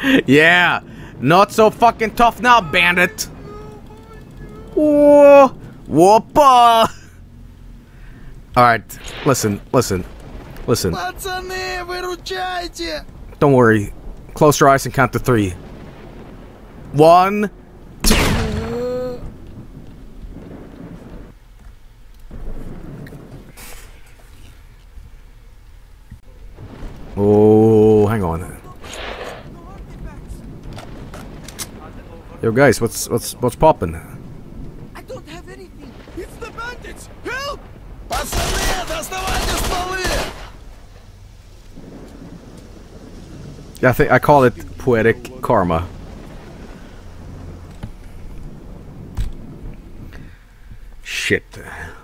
Yeah, not so fucking tough now, bandit. Whoa, whoopa. All right, listen. Пацаны, выручайте! Don't worry. Close your eyes and count to 3. 1, 2. Oh, hang on. Yo, guys, what's poppin'? I don't have anything. It's the bandits. Help! Пацаны, доставайте стволы! I call it poetic karma. Shit.